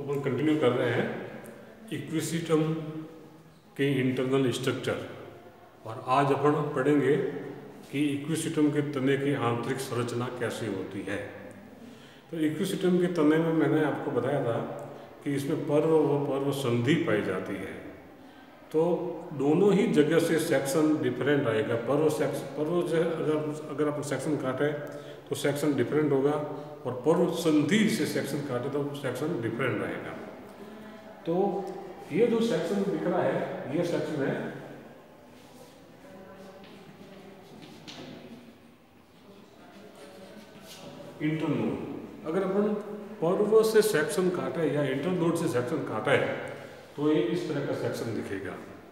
अपन continue कर रहे हैं इक्विसिटम के इंटरनल स्ट्रक्चर। और आज अपन पढ़ेंगे कि इक्विसिटम के तने की आंतरिक संरचना कैसी होती है। तो इक्विसिटम के तने में मैंने आपको बताया था कि इसमें पर्व व पर्व संधि पाई जाती है। तो दोनों ही जगह से सेक्शन डिफरेंट आएगा। पर्व से अगर अपन सेक्शन काटे तो सेक्शन डिफरेंट होगा, और पर्व संधि से सेक्शन काटे तो सेक्शन डिफरेंट रहेगा। तो ये जो सेक्शन दिख रहा है, ये सेक्शन है इंटरनोड। अगर अपन पर्व से सेक्शन काटे या इंटरनोड से सेक्शन काटे तो ये इस तरह का सेक्शन दिखेगा।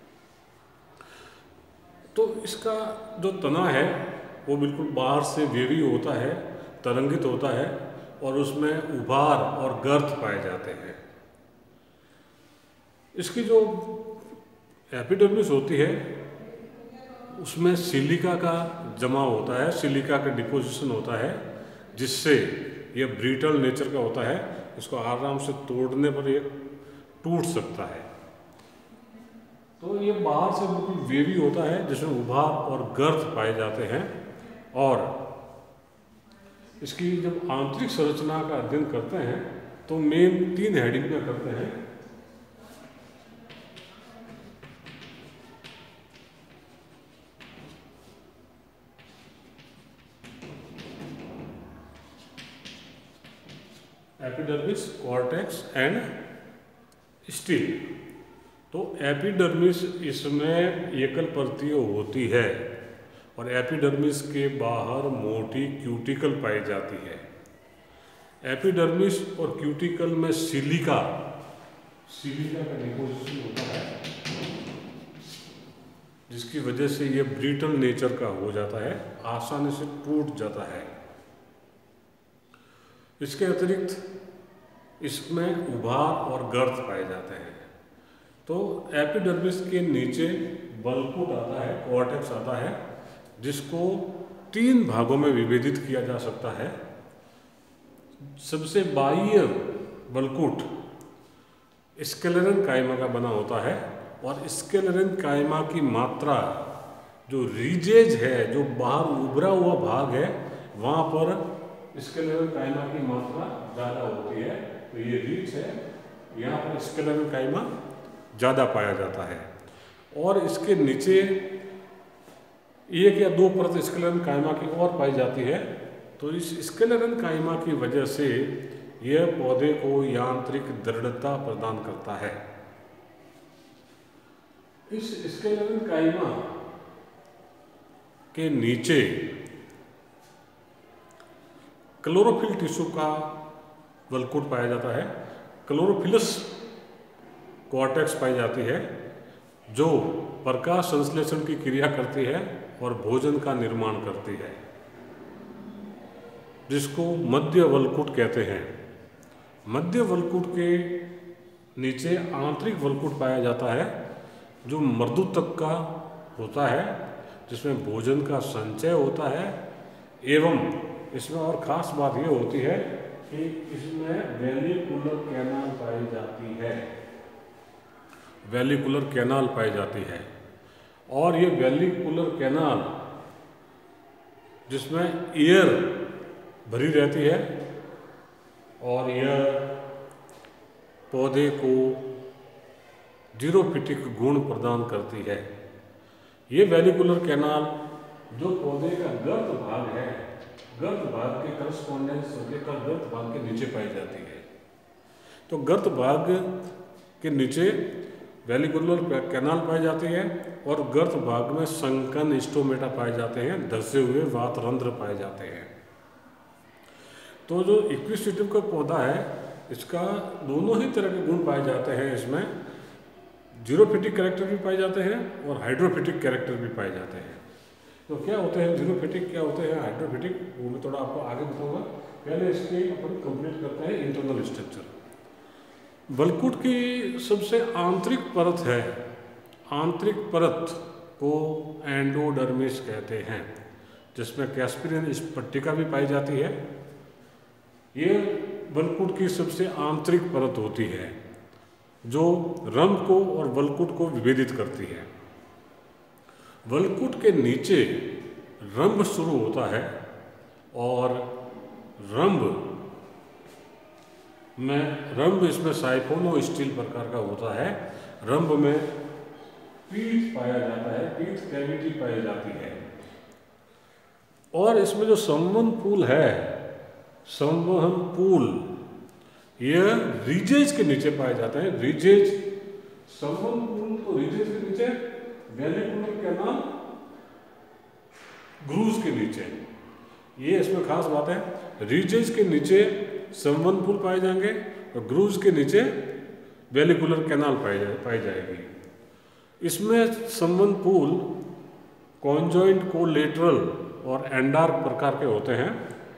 तो इसका जो तना है वो बिल्कुल बाहर से वेवी होता है, तरंगित होता है, और उसमें उभार और गर्त पाए जाते हैं। इसकी जो एपिडर्मिस होती है उसमें सिलिका का जमा होता है, सिलिका का डिपोजिशन होता है, जिससे ये ब्रिटल नेचर का होता है। इसको आराम से तोड़ने पर ये टूट सकता है। तो ये बाहर से बिल्कुल वेवी होता है, जिसमें उभार और गर्त पाए जाते हैं। और इसकी जब आंतरिक संरचना का अध्ययन करते हैं तो मेन 3 हेडिंग में करते हैं। Epidermis, cortex and stele. तो एपिडर्मिस इसमें एकल परतीय होती है, और एपिडर्मिस के बाहर मोटी क्यूटिकल पाई जाती है। एपिडर्मिस और क्यूटिकल में सिलिका का डिपोजिशन होता है, जिसकी वजह से ये ब्रिटल नेचर का हो जाता है, आसानी से टूट जाता है। इसके अतिरिक्त इसमें उभार और गर्त पाए जाते हैं। तो एपिडर्मिस के नीचे बल्कुट आता है, कॉर्टेक्स आता है, जिसको 3 भागों में विभेदित किया जा सकता है। सबसे बाह्य बल्कुट स्केलेरन कायमा का बना होता है, और स्केलेरन कायमा की मात्रा जो रीजेज है, जो बाहर उभरा हुआ भाग है, वहाँ पर स्केलेरन कायमा की मात्रा ज़्यादा होती है। तो ये रीच है, यहाँ पर स्केलेरन कायमा ज़्यादा पाया जाता है। और इसके नीचे 1 या 2 परत स्केलेरन कायमा की और पाई जाती है। तो इस स्केलेरन कायमा की वजह से यह पौधे को यांत्रिक दृढ़ता प्रदान करता है। इस स्केलेरन कायमा के नीचे क्लोरोफिल टिश्यू का वल्कुट पाया जाता है। क्लोरोफिलस कॉर्टेक्स पाई जाती है, जो प्रकाश संश्लेषण की क्रिया करती है और भोजन का निर्माण करती है, जिसको मध्य वल्कुट कहते हैं। मध्य वल्कुट के नीचे आंतरिक वल्कुट पाया जाता है, जो मर्दूतक का होता है, जिसमें भोजन का संचय होता है। एवं इसमें और ख़ास बात ये होती है कि इसमें वेलिकुलर कैनाल पाई जाती है। वेलिकुलर कैनाल पाई जाती है, और ये वेलिकुलर कैनाल जिसमें एयर भरी रहती है, और यह पौधे को जीरोफिटिक गुण प्रदान करती है। ये वेलिकुलर कैनाल जो पौधे का गर्त भाग है, गर्त भाग के करस्पॉन्डेंस होकर गर्त भाग के नीचे पाई जाती है। तो गर्त भाग के नीचे वेलिकुलर कैनाल पाई जाती है, और गर्त भाग में संकन स्टोमेटा पाए जाते हैं, धंसे हुए वातरंध्र पाए जाते हैं। तो जो इक्विसिटम का पौधा है, इसका दोनों ही तरह के गुण पाए जाते हैं। इसमें जीरोफिटिक कैरेक्टर भी पाए जाते हैं और हाइड्रोफिटिक कैरेक्टर भी पाए जाते हैं। तो क्या होते हैं जीरोफिटिक, क्या होते हैं हाइड्रोफिटिक, वो मैं थोड़ा आपको आगे बताऊंगा। पहले इसके अपन कंप्लीट करते हैं इंटरनल स्ट्रक्चर। वल्कुट की सबसे आंतरिक परत है, आंतरिक परत को एंडोडर्मिस कहते हैं, जिसमें कैस्पेरियन स्फटिका भी पाई जाती है। ये वल्कुट की सबसे आंतरिक परत होती है जो रंभ को और वल्कुट को विभेदित करती है। वल्कुट के नीचे रंभ शुरू होता है और रंभ इसमें साइफोनो स्टील प्रकार का होता है। रंभ में पीठ पाया जाता है, पीठ कैविटी पाई जाती है। और इसमें जो संवहन पुल है, संवहन पुल यह रिजेज के नीचे पाए जाते हैं। रिजेज, संवहन पुल तो रिजेज के नीचे, वेलिकुलर कैनाल ग्रूव्स के नीचे। ये इसमें खास बात है, रिजेज के नीचे संवहन पुल पाए जाएंगे और ग्रूव्स के नीचे वेलिकुलर कैनाल पाई जाएगी। इसमें संवहन पुल कॉन्जॉइंट, कोलेटरल और एंडार्क प्रकार के होते हैं।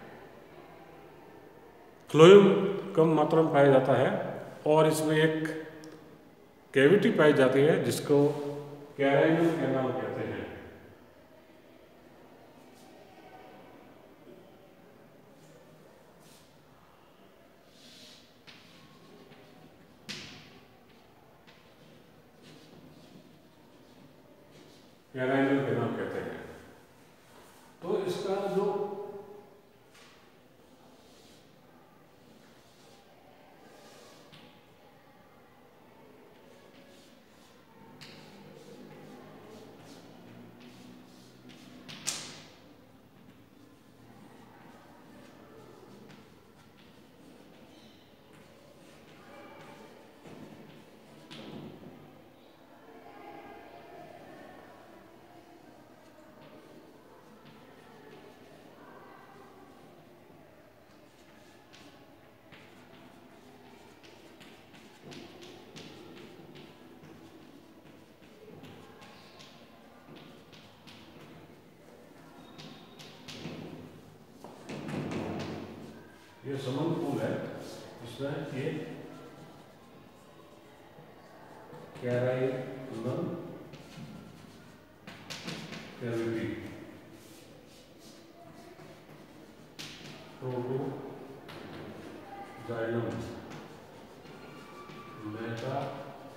फ्लोएम कम मात्रा में पाया जाता है और इसमें एक कैविटी पाई जाती है जिसको कैराइनल कैनाल कहते हैं। कैराइनल कैनाल कहते हैं। तो इसका जो ये संवहन पुल है, इसमें ये कैराइनल कैविटी, प्रोटोजाइलम, मेटाजाइलम,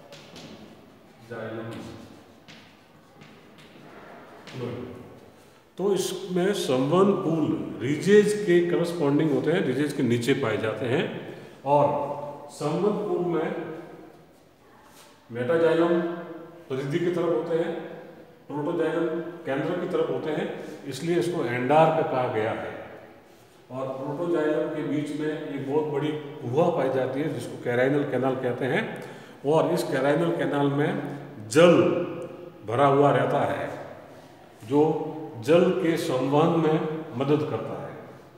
तो इसमें संवहन पुल रिजेज के करस्पॉन्डिंग होते हैं, रिजेज के नीचे पाए जाते हैं। और संवहन पुल में मेटाजाइलम परिधि की तरफ होते हैं, प्रोटोजाइलम केंद्र की तरफ होते हैं, इसलिए इसको एंडार्क कहा गया है। और प्रोटोजाइलम के बीच में एक बहुत बड़ी गुहा पाई जाती है जिसको कैराइनल कैनाल कहते हैं। और इस कैराइनल कैनाल में जल भरा हुआ रहता है जो जल के संवहन में मदद करता है।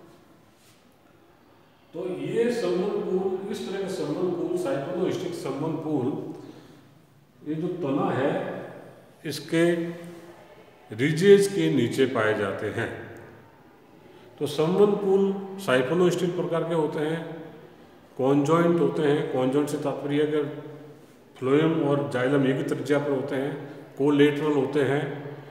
तो ये संवहन पुल, इस तरह का संवहन पुल, साइक्लोस्टिक संवहन पुल, ये जो तना है इसके रिजेज के नीचे पाए जाते हैं। तो संवहन पुल साइक्लोस्टिक प्रकार के होते हैं, कॉन्जॉइंट होते हैं। कॉन्जॉइंट से तात्पर्य है फ्लोएम और जाइलम एक ही त्रिज्या पर होते हैं, कोलेटरल होते हैं,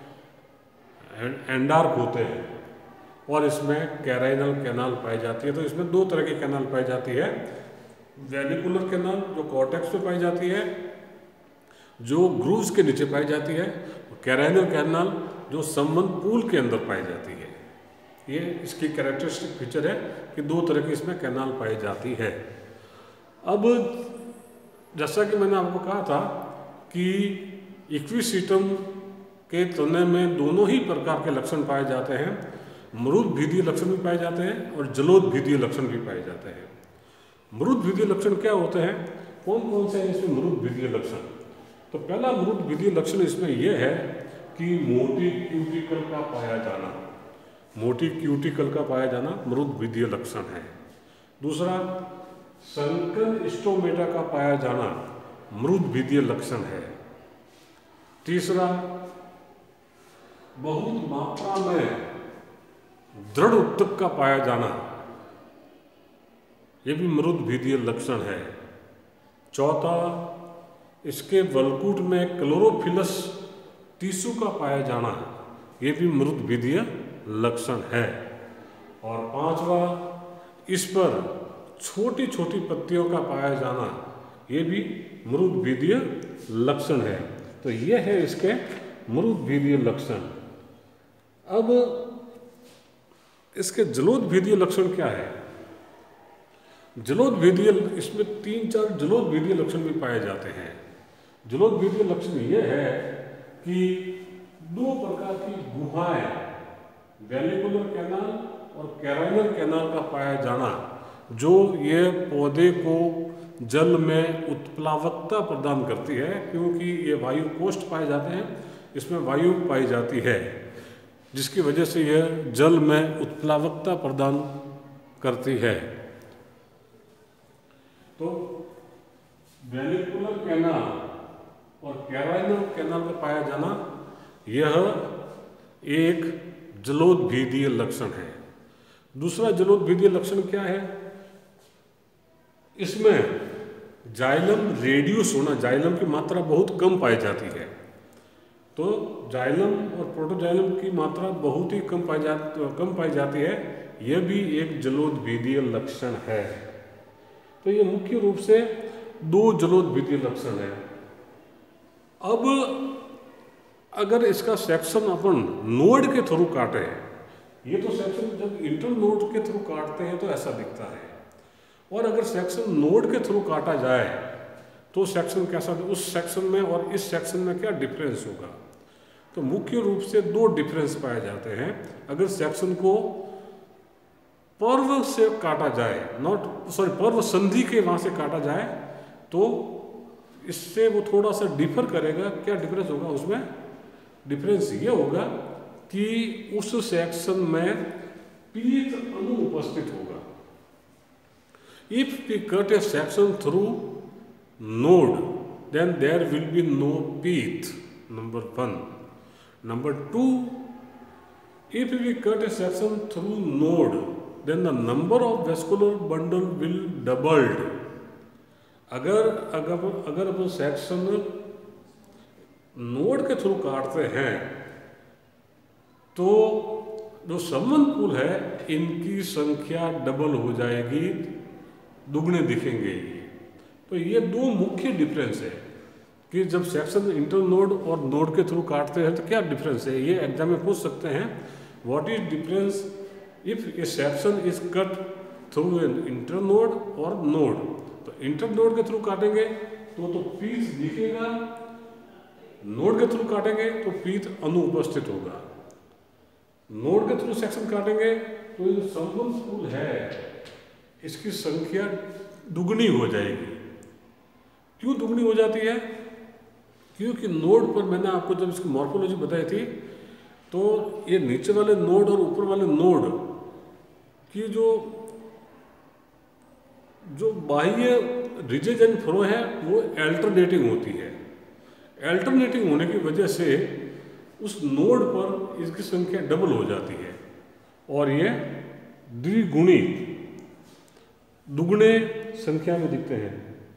एंडार्क होते हैं। और इसमें कैराइनल कैनाल पाई जाती है। तो इसमें दो तरह की कैनाल पाई जाती है, वेलिकुलर कैनाल जो कॉर्टेक्स में पाई जाती है, जो ग्रूव्स के नीचे पाई जाती है, और कैराइनल कैनाल जो संवहन पुल के अंदर पाई जाती है। ये इसकी कैरेक्टरिस्टिक फीचर है कि दो तरह की इसमें कैनाल पाई जाती है। अब जैसा कि मैंने आपको कहा था कि इक्विसिटम के तने में दोनों ही प्रकार के लक्षण पाए जाते हैं, मृदभिदीय लक्षण भी पाए जाते हैं और जलोदभिदीय लक्षण भी पाए जाते हैं। मृदभिदीय लक्षण क्या होते हैं, कौन कौन से हैं इसमें मृदभिदीय लक्षण? तो पहला मृदभिदीय लक्षण इसमें यह है कि मोटी क्यूटिकल का पाया जाना, मोटी क्यूटिकल का पाया जाना मृदभिदीय लक्षण है। दूसरा, संकर स्टोमेटा का पाया जाना मृदभिदीय लक्षण है। तीसरा, बहुत मात्रा में दृढ़ उत्तक का पाया जाना, यह भी मृदभिदीय लक्षण है। चौथा, इसके वल्कुट में क्लोरोफिलस टिश्यू का पाया जाना, यह भी मृदभिदीय लक्षण है। और पांचवा, इस पर छोटी छोटी पत्तियों का पाया जाना, ये भी मृदबीदीय लक्षण है। तो ये है इसके मृदबीदीय लक्षण। अब इसके जलोदभेदीय लक्षण क्या है? जलोदभेदीय, इसमें 3-4 जलोदभेदीय लक्षण भी पाए जाते हैं। जलोदभेदीय लक्षण ये है कि 2 प्रकार की गुहाएं, वेलिकुलर कैनाल और कैराइनल कैनाल का पाया जाना, जो ये पौधे को जल में उत्प्लावकता प्रदान करती है, क्योंकि ये वायु कोष्ठ पाए जाते हैं, इसमें वायु पाई जाती है, जिसकी वजह से यह जल में उत्प्लावकता प्रदान करती है। तो वेलिकुलर कैनाल और कैराइनल कैनाल में पाया जाना यह एक जलोदभेदीय लक्षण है। दूसरा जलोदभेदीय लक्षण क्या है? इसमें जाइलम रेडियस होना, जाइलम की मात्रा बहुत कम पाई जाती है। तो जाइलम और प्रोटोजाइलम की मात्रा बहुत ही कम पाई जाती है। यह भी एक जलोदभेदीय लक्षण है। तो ये मुख्य रूप से 2 जलोदभेदीय लक्षण है। अब अगर इसका सेक्शन अपन नोड के थ्रू काटे, ये तो सेक्शन जब इंटर नोड के थ्रू काटते हैं तो ऐसा दिखता है, और अगर सेक्शन नोड के थ्रू काटा जाए तो सेक्शन कैसा, उस सेक्शन में और इस सेक्शन में क्या डिफरेंस होगा? तो मुख्य रूप से 2 डिफरेंस पाए जाते हैं। अगर सेक्शन को पर्व से काटा जाए, पर्व संधि के वहां से काटा जाए, तो इससे वो थोड़ा सा डिफर करेगा। क्या डिफरेंस होगा उसमें? डिफरेंस ये होगा कि उस सेक्शन में पीत अणु उपस्थित होगा। If we cut a section through node, then there will be no pith, number 1. Number 2, if we cut a section through node, then the number of vascular bundle will doubled. अगर अपन section node के through काटते हैं तो जो संबंध पुल है इनकी संख्या डबल हो जाएगी, दुगने दिखेंगे। तो ये 2 मुख्य डिफरेंस है कि जब सेक्शन इंटर नोड और नोड के थ्रू काटते हैं तो क्या डिफरेंस है। ये एग्जाम में पूछ सकते हैं, what is difference if a section is cut through an internode और नोड। तो इंटर नोड के थ्रू काटेंगे तो पीथ दिखेगा, नोड के थ्रू काटेंगे तो पीथ अनुपस्थित होगा। नोड के थ्रू सेक्शन काटेंगे तो ये जो संबंध पुल है इसकी संख्या दुगनी हो जाएगी। क्यों दुगनी हो जाती है? क्योंकि नोड पर मैंने आपको जब इसकी मॉर्फोलॉजी बताई थी, तो ये नीचे वाले नोड और ऊपर वाले नोड की जो बाह्य रिजेज एंड फ्लो है वो अल्टरनेटिंग होती है। अल्टरनेटिंग होने की वजह से उस नोड पर इसकी संख्या डबल हो जाती है और ये दुगने संख्या में दिखते हैं।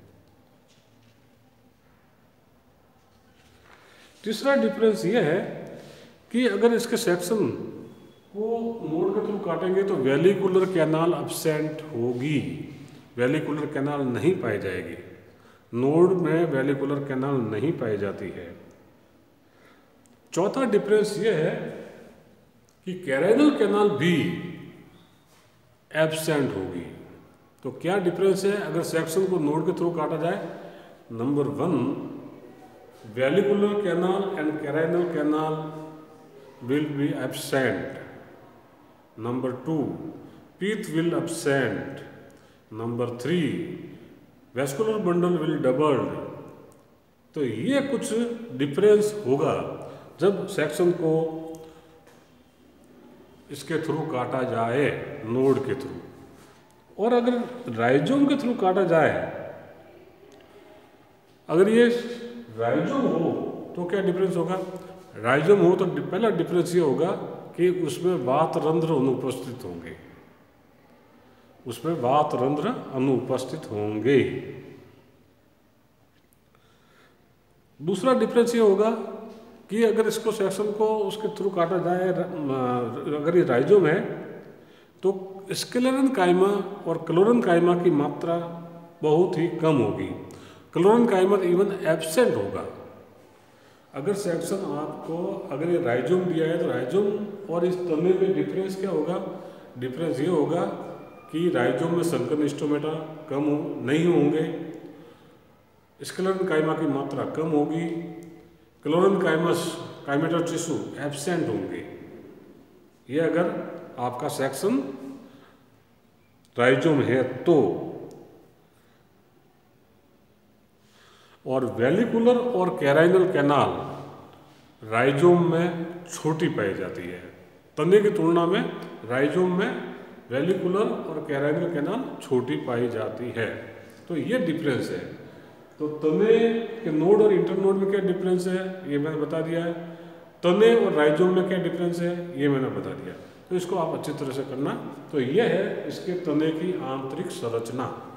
तीसरा डिफरेंस यह है कि अगर इसके सेक्शन को नोड के थ्रू काटेंगे तो वेलिकुलर कैनाल एब्सेंट होगी, वेलिकुलर कैनाल नहीं पाई जाएगी। नोड में वेलिकुलर कैनाल नहीं पाई जाती है। चौथा डिफरेंस यह है कि कैराइनल कैनाल भी एब्सेंट होगी। तो क्या डिफरेंस है अगर सेक्शन को नोड के थ्रू काटा जाए? Number 1, vallecular canal and carinal canal will be absent. Number 2, pith will absent. Number 3, vascular bundle will doubled. तो ये कुछ डिफरेंस होगा जब सेक्शन को इसके थ्रू काटा जाए, नोड के थ्रू। और अगर राइजोम के थ्रू काटा जाए, अगर ये राइजोम हो तो क्या डिफरेंस होगा? राइजोम हो तो पहला डिफरेंस ये होगा कि उसमें वात रंध्र अनुपस्थित होंगे, उसमें वात रंध्र अनुपस्थित होंगे। दूसरा डिफरेंस ये होगा कि अगर इसको सेक्शन को उसके थ्रू काटा जाए, अगर ये राइजोम है तो स्क्लेरेन्काइमा और क्लोरेन्काइमा की मात्रा बहुत ही कम होगी। क्लोरेन्काइमा इवन एब्सेंट होगा। अगर सेक्शन आपको अगर ये राइजोम दिया है तो राइजोम और इस तने में डिफरेंस क्या होगा? डिफरेंस ये होगा कि राइजोम में संकर स्टोमेटा नहीं होंगे, स्क्लेरेन्काइमा की मात्रा कम होगी, क्लोरेन्काइमेटा टिश्यू एब्सेंट होंगे। ये अगर आपका सेक्शन राइजोम है तो। और वेलिकुलर और कैराइनल कैनाल राइजोम में छोटी पाई जाती है। तने की तुलना में राइजोम में वेलिकुलर और कैराइनल कैनाल छोटी पाई जाती है। तो ये डिफरेंस है। तो तने के नोड और इंटरनोड में क्या डिफरेंस है ये मैंने बता दिया है। तने और राइजोम में क्या डिफरेंस है ये मैंने बता दिया। तो इसको आप अच्छी तरह से करना। तो यह है इसके तने की आंतरिक संरचना।